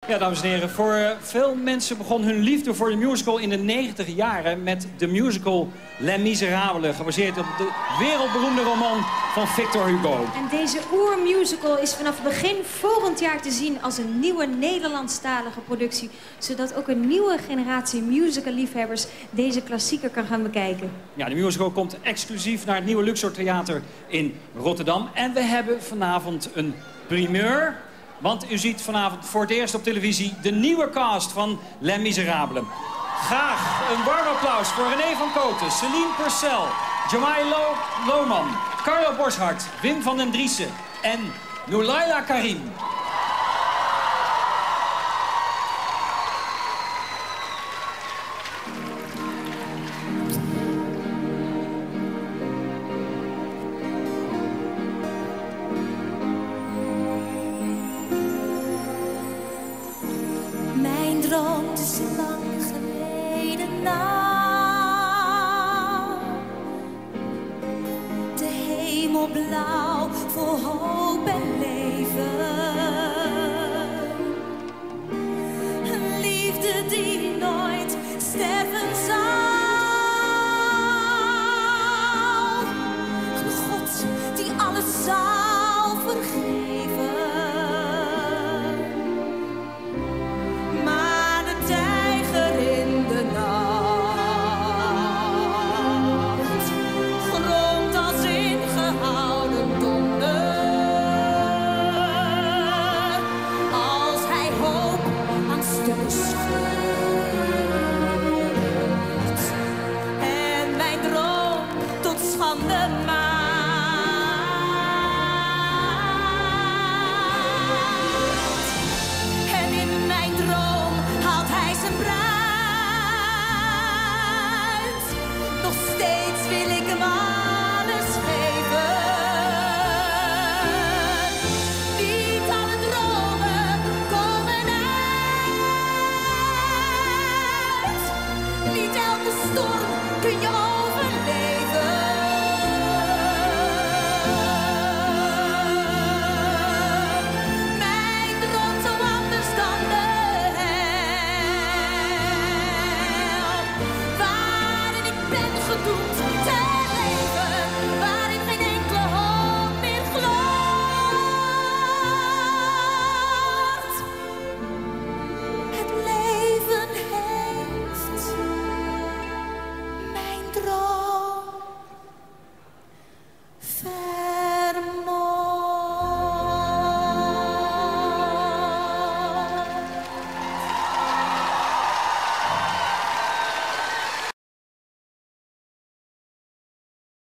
Ja, dames en heren, voor veel mensen begon hun liefde voor de musical in de 90 jaren met de musical Les Miserables, gebaseerd op de wereldberoemde roman van Victor Hugo. En deze oermusical is vanaf begin volgend jaar te zien als een nieuwe Nederlandstalige productie, zodat ook een nieuwe generatie musicalliefhebbers deze klassieker kan gaan bekijken. Ja, de musical komt exclusief naar het nieuwe Luxor Theater in Rotterdam. En we hebben vanavond een primeur. Want u ziet vanavond voor het eerst op televisie de nieuwe cast van Les Miserables. Graag een warm applaus voor René van Kooten, Celine Purcell, Jamai Lohman, Carlo Boszhard, Wim van den Driessen en Noulayla Karim. Mijn droom is lang geleden nou. De hemel blauw voor hoog.